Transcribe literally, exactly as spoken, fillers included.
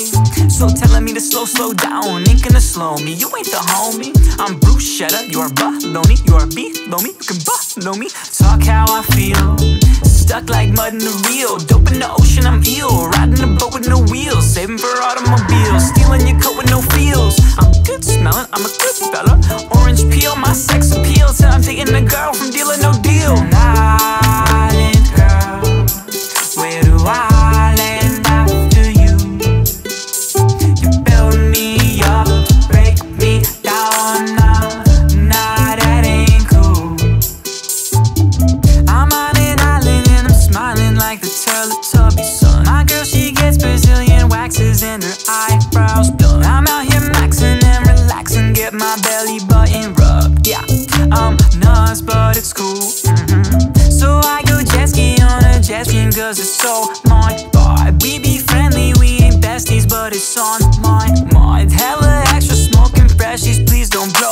So telling me to slow, slow down, ain't gonna slow me. You ain't the homie. I'm bruschetta, you are baloney. You are below me, you can below me. Talk how I feel, stuck like mud in the reel. Dope in the ocean, I'm eel. Riding a boat with no wheels, saving for automobiles. Stealing your coat with no feels. I'm good smelling, I'm a good fella. Orange peel, my sex appeal. Till I'm taking a girl from deal or no deal. An island girl, where do I land after you? You build me up, break me down. Nah, nah, that ain't cool. I'm on an island and I'm smiling like the Teletubby son. My girl, she gets Brazilian waxes and her eyebrows done. I'm out here maxing and relaxing, get my belly button rubbed. Yeah, I'm nuts, but it's cool. Mm-hmm. So I go jet ski on a jet stream, cause it's so my vibe. We be friendly, we ain't besties, but it's on my mind. Hella extra smoking freshies, please don't blow